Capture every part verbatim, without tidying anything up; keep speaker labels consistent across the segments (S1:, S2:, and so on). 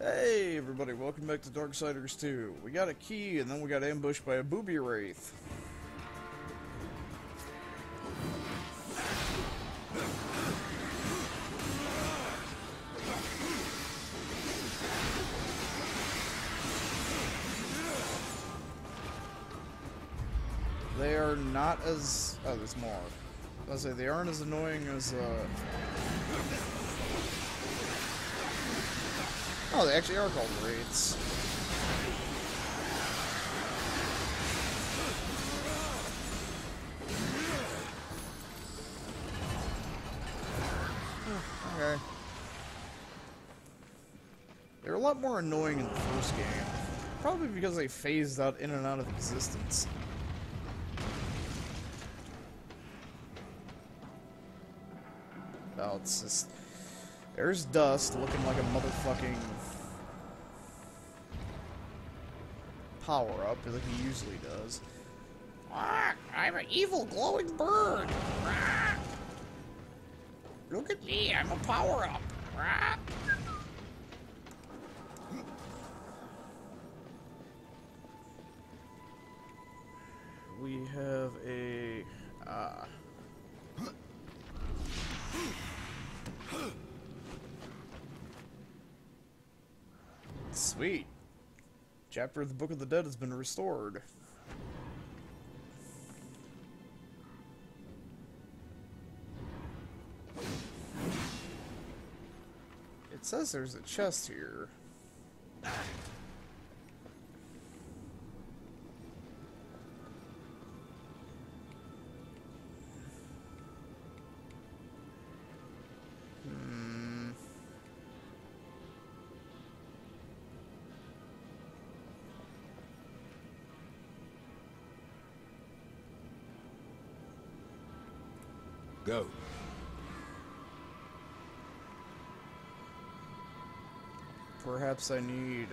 S1: Hey everybody, welcome back to Darksiders two. We got a key and then we got ambushed by a booby wraith. They are not as... oh, there's more. I was gonna say, they aren't as annoying as, uh... oh, they actually are called wraiths. Okay. They're a lot more annoying in the first game. Probably because they phased out in and out of existence. Oh, it's just... there's Dust looking like a motherfucking... power-up, like he usually does. Ah, I'm an evil glowing bird! Ah, look at me, I'm a power-up! Ah. We have a... ah... sweet. Chapter of the Book of the Dead has been restored. It says there's a chest here.
S2: Go.
S1: Perhaps I need...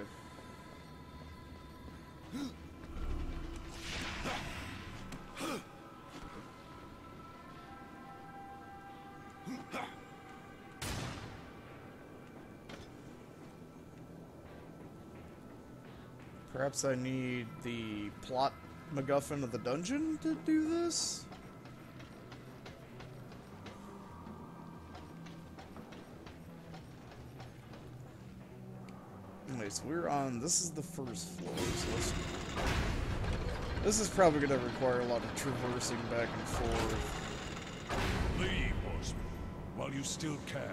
S1: perhaps I need the plot MacGuffin of the dungeon to do this? Anyways, we're on... this is the first floor, so let's... this is probably going to require a lot of traversing back and forth.
S2: Leave, horseman, while you still can.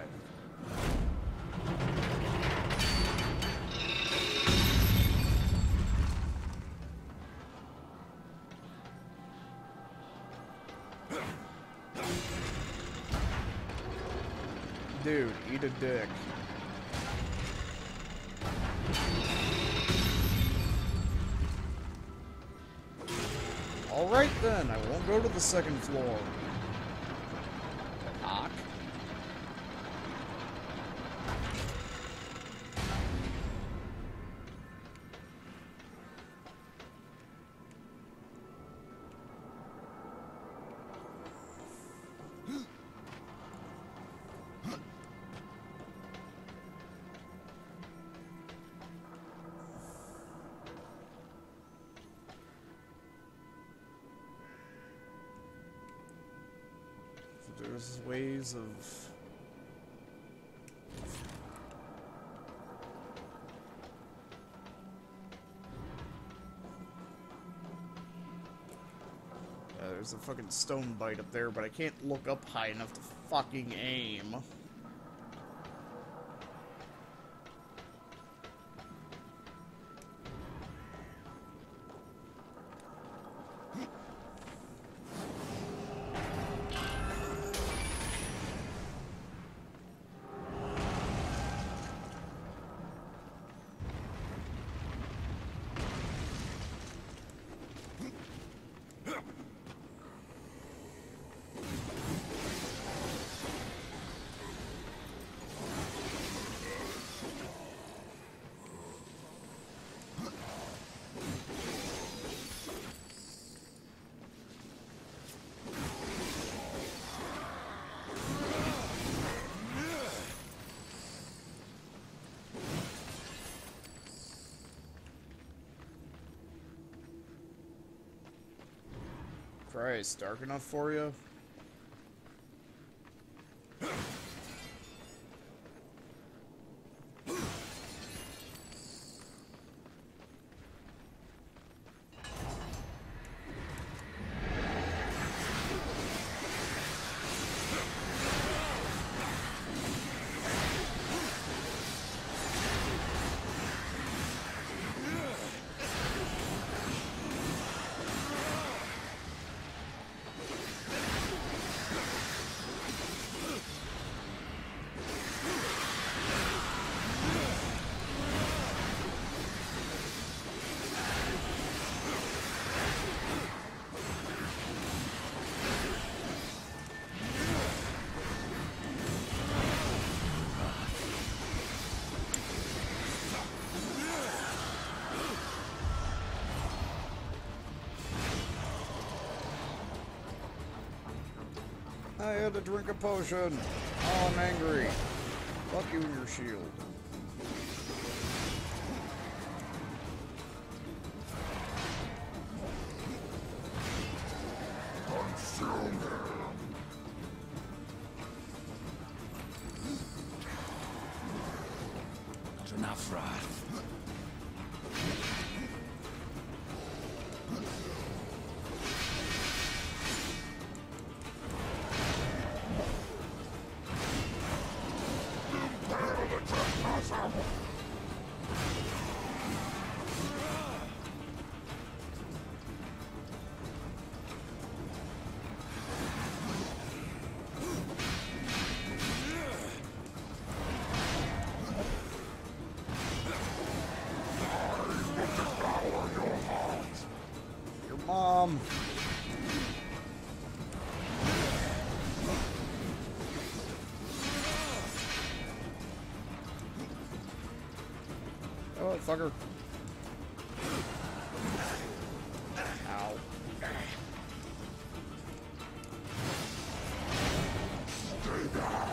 S1: Dude, eat a dick. Alright then, I won't go to the second floor. Knock. There's ways of... Uh, there's a fucking stone bite up there, but I can't look up high enough to fucking aim. Christ, dark enough for you? I had to drink a potion. Oh, I'm angry. Fuck you and your shield.
S2: Consume him. Not enough wrath.
S1: Mom. Oh, fucker. Ow.
S2: Stay back.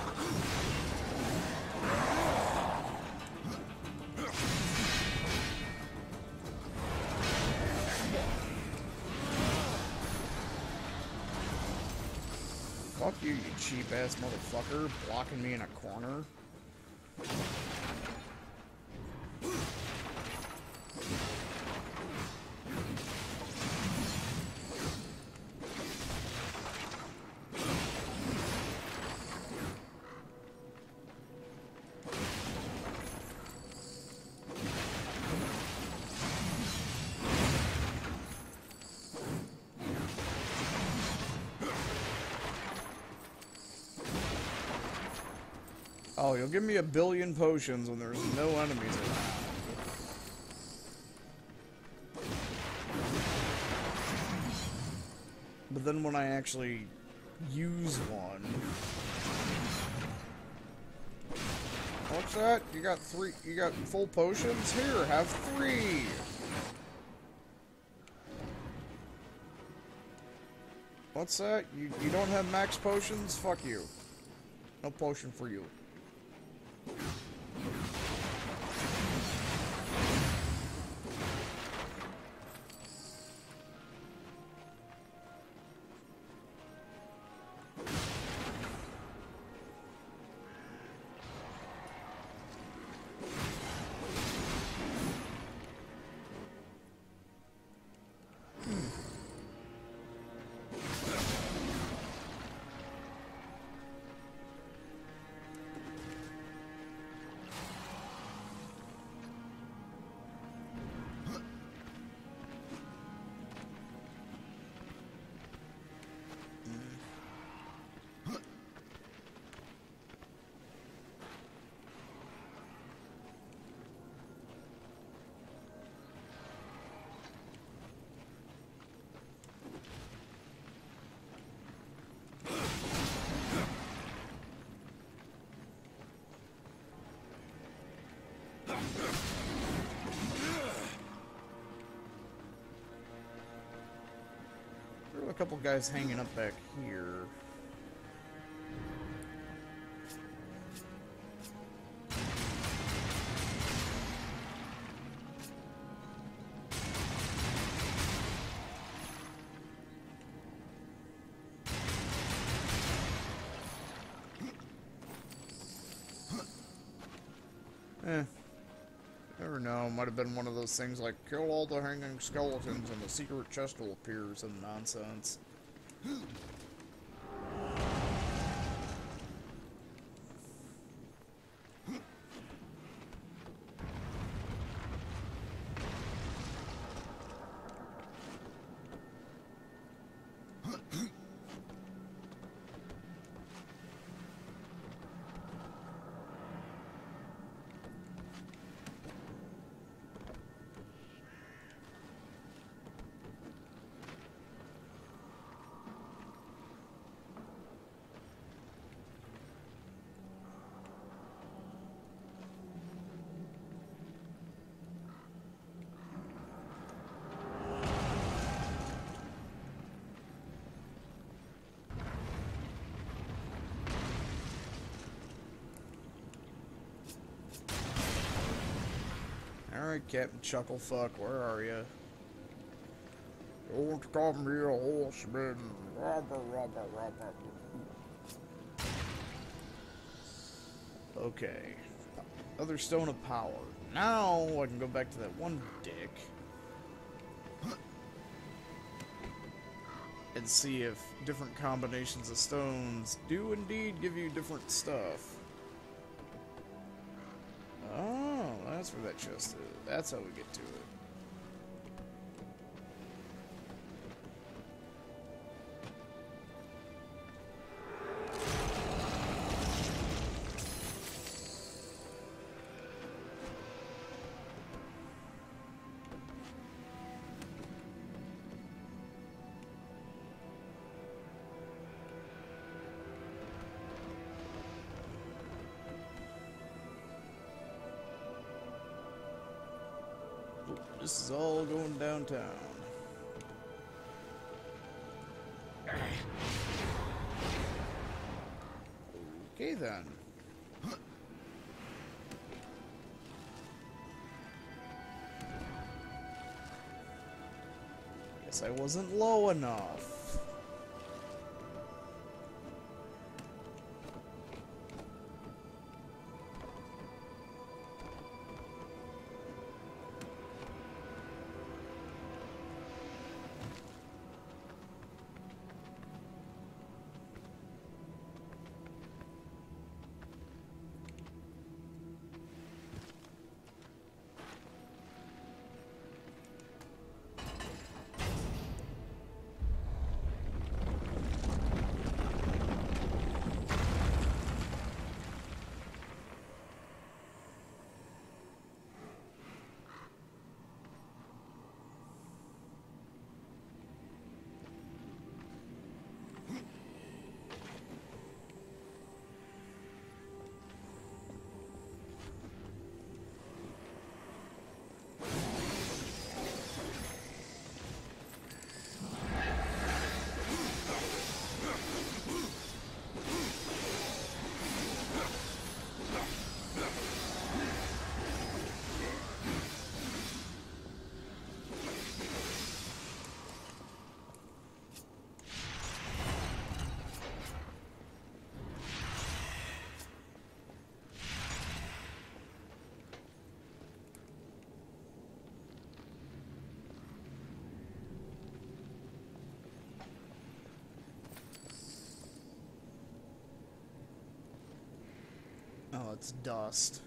S1: Fuck you, you cheap ass motherfucker, blocking me in a corner. Oh, you'll give me a billion potions when there's no enemies around. But then when I actually use one... What's that? You got three... You got full potions? Here, have three! What's that? You, you don't have max potions? Fuck you. No potion for you. There were a couple guys hanging up back here. Eh. Never know. Might have been one of those things like, kill all the hanging skeletons and the secret chest will appear, or some nonsense. Alright, Captain Chucklefuck, where are you? Don't call me a horseman. Robber, robber, robber. Okay. Other stone of power. Now I can go back to that one dick and see if different combinations of stones do indeed give you different stuff. Oh, that's where that chest is. That's how we get to it. This is all going downtown. Okay then. Guess I wasn't low enough. Oh, it's dust.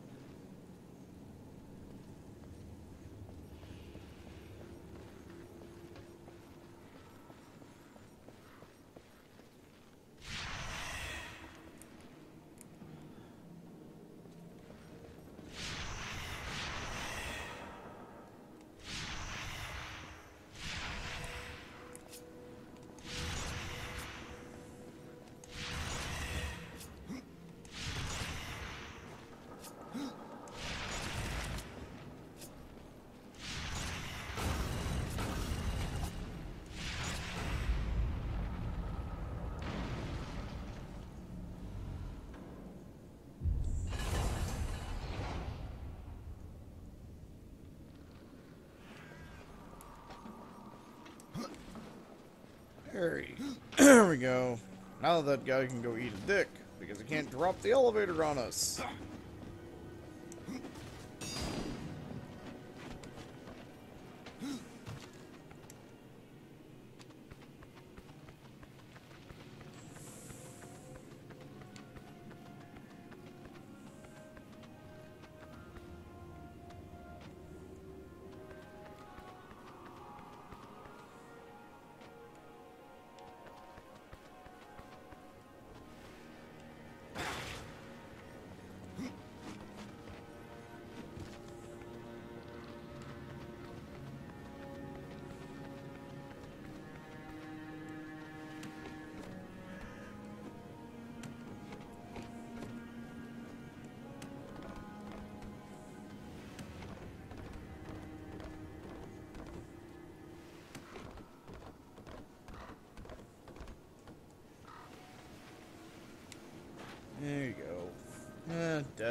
S1: There, there we go. Now that guy can go eat a dick, because he can't drop the elevator on us.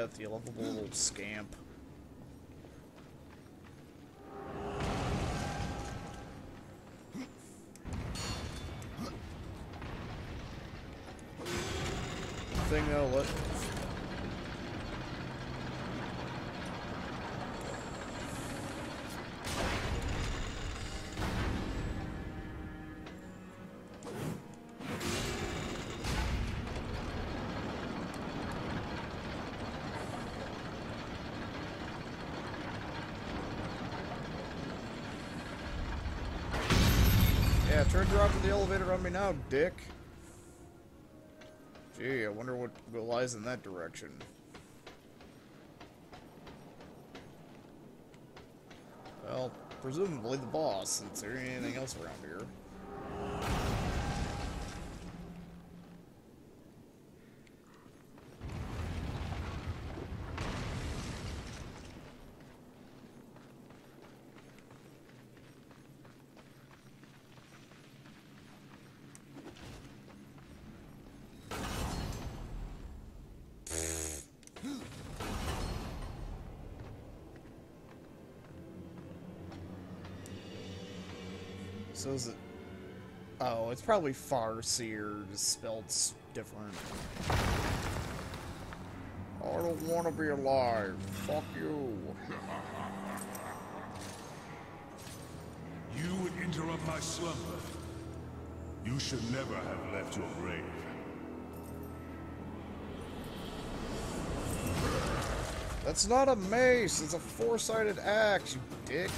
S1: death, you lovable little scamp. Thing though, what? Yeah, turn her off to the elevator on me now, dick. Gee, I wonder what lies in that direction. Well, presumably the boss, since there ain't anything else around here. So is it... Oh, it's probably Farseer, just spelled different. I don't want to be alive. Fuck you.
S2: You would interrupt my slumber. You should never have left your grave.
S1: That's not a mace, it's a four-sided axe, you dick.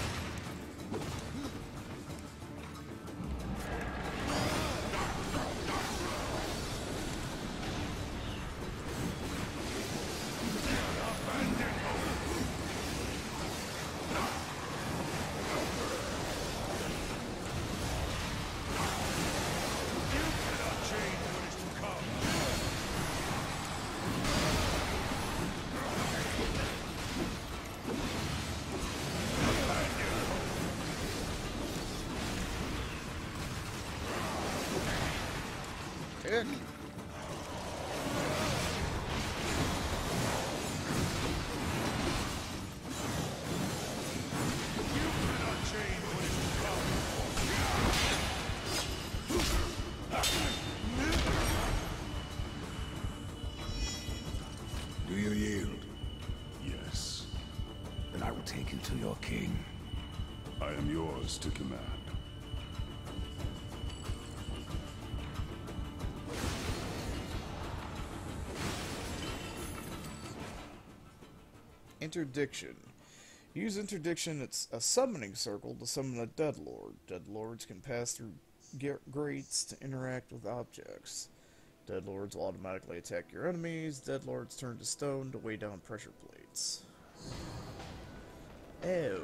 S1: Dick.
S2: Do you yield? Yes. Then I will take you to your king. I am yours to command.
S1: Interdiction. Use interdiction. It's a summoning circle to summon a dead lord. Dead lords can pass through grates to interact with objects. Dead lords will automatically attack your enemies. Dead lords turn to stone to weigh down pressure plates. Oh.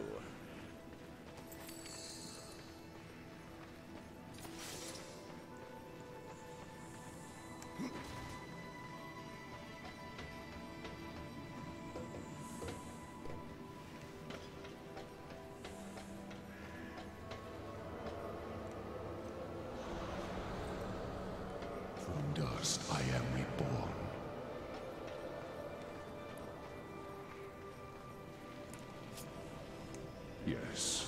S2: Dust, I am reborn. Yes.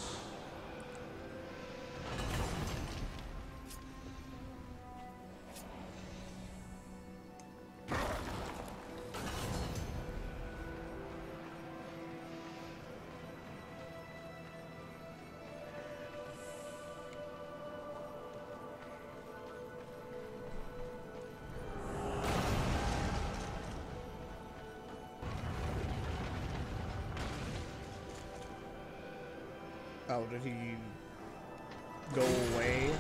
S1: Oh, did he go away?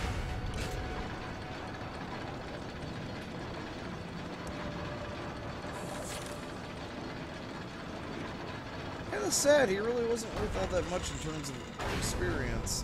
S1: Kinda sad, he really wasn't worth all that much in terms of experience.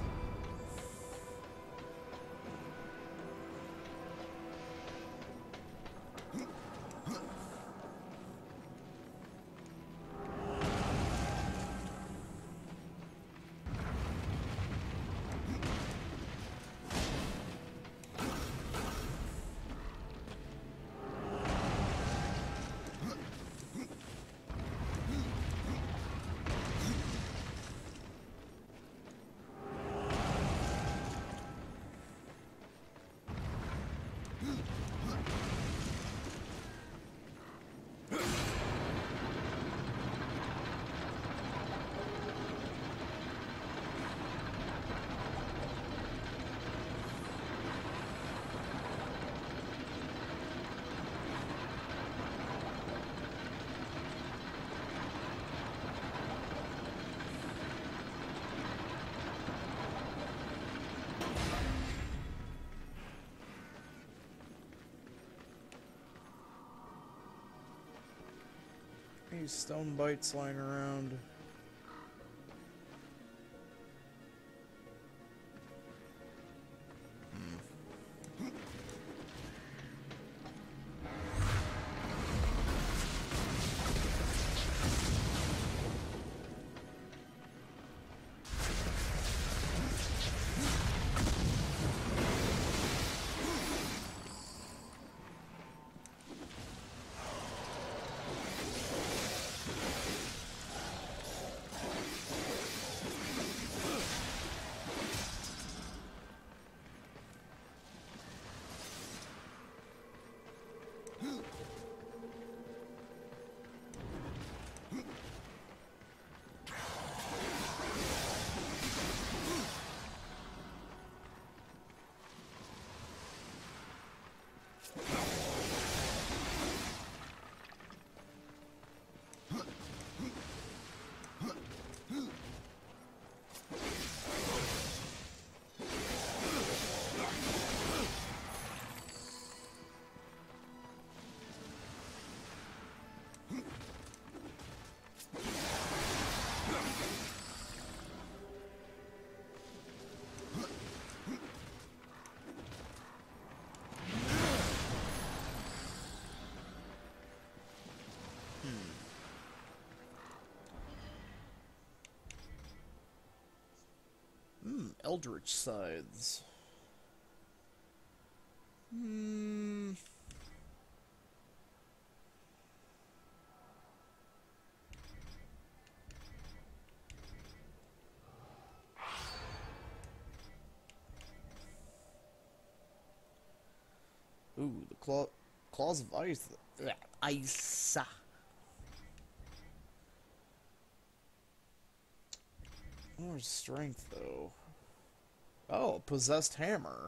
S1: these stone bites lying around? Hmm, Eldritch Scythes. Hmm. Ooh, the claw, claws of ice. Ice. More strength, though. Oh, possessed hammer.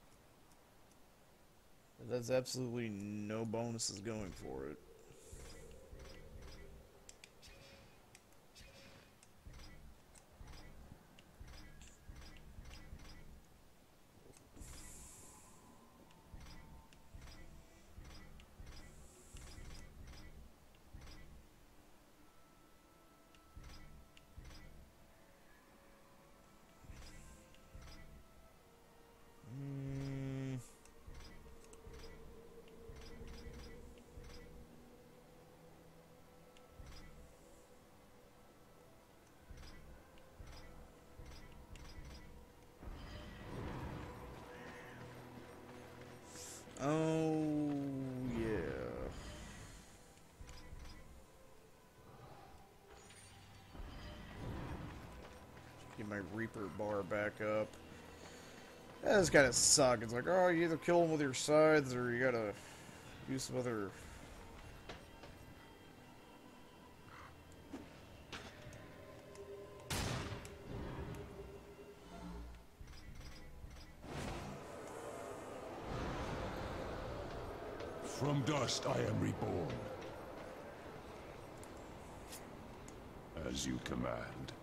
S1: That's absolutely no bonuses going for it. Mm. Oh, yeah. Get my Reaper bar back up. That does kind of suck. It's like, oh, you either kill them with your scythes or you gotta do some other...
S2: From dust I am reborn. As you command.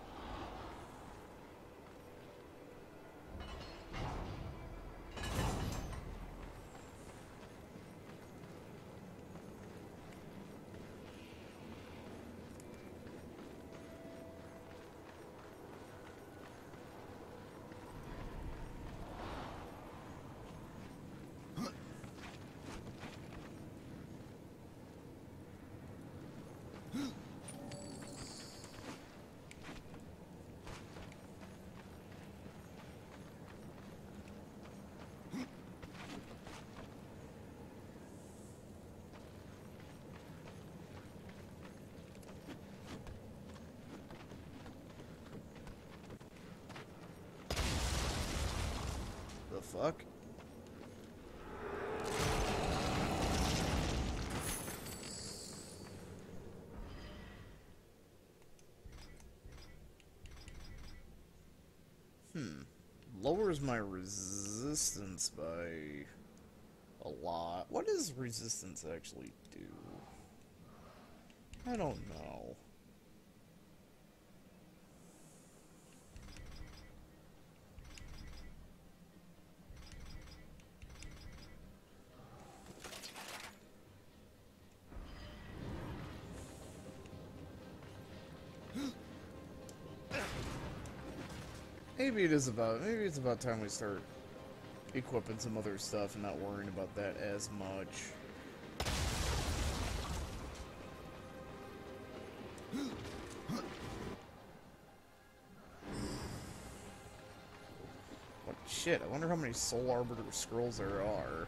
S2: The fuck? Hmm. Lowers my resistance by a lot. What does resistance actually do? I don't know.
S1: maybe it is about maybe it's about time we start equipping some other stuff and not worrying about that as much. What shit? I wonder how many Soul Arbiter scrolls there are.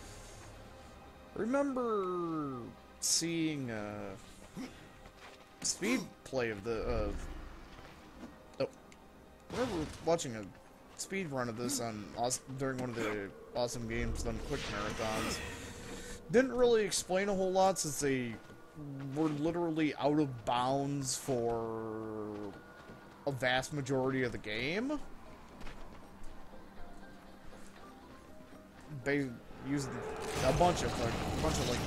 S1: Remember seeing uh, speed play of the of. Oh, I remember watching a speed run of this on during one of the Awesome Games Done Quick marathons. Didn't really explain a whole lot since they were literally out of bounds for a vast majority of the game. They used a bunch of like a bunch of like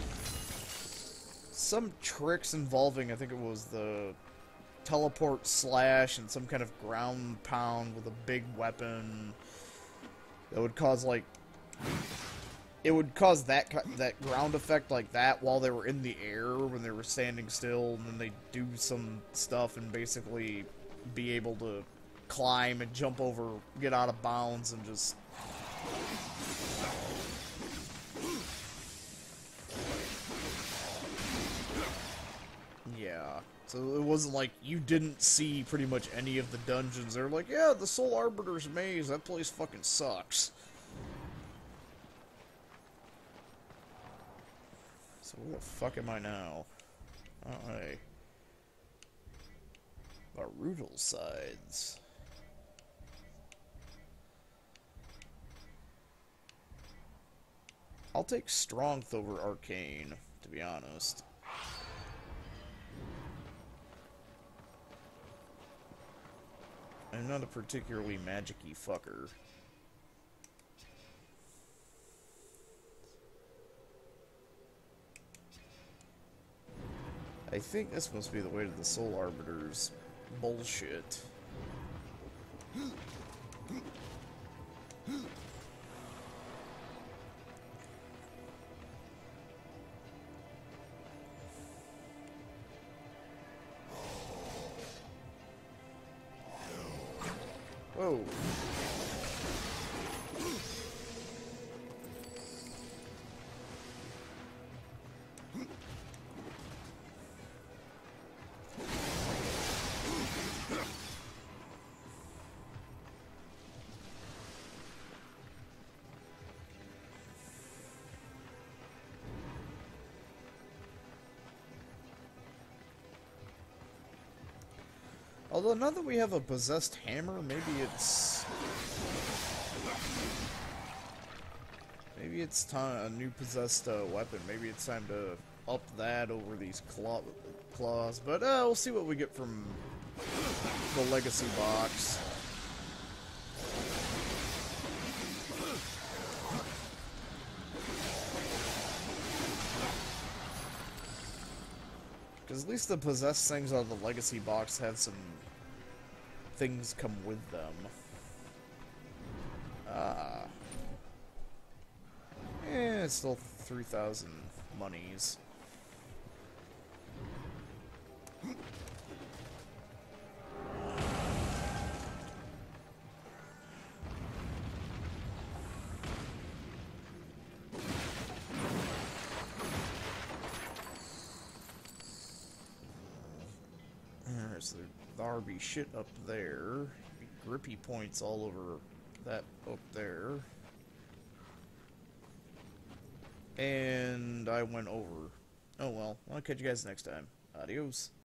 S1: some tricks involving, I think it was the teleport slash and some kind of ground pound with a big weapon that would cause like it would cause that that ground effect like that while they were in the air when they were standing still, and then they do some stuff and basically be able to climb and jump over, get out of bounds, and just yeah. So it wasn't like you didn't see pretty much any of the dungeons. They're like, yeah, the Soul Arbiter's maze, that place fucking sucks. So where the fuck am I now? Alright. Barutal sides. I'll take Strength over Arcane, to be honest. I'm not a particularly magic-y fucker. I think this must be the way to the Soul Arbiter's bullshit. Whoa. Although now that we have a possessed hammer, maybe it's maybe it's time a new possessed uh, weapon. Maybe it's time to up that over these claw claws. But uh, we'll see what we get from the legacy box. Because at least the possessed things out of the legacy box have some things come with them. Ah. Eh, it's still three thousand monies. There's the R B shit up there. Grippy points all over that up there. And I went over. Oh well, I'll catch you guys next time. Adios.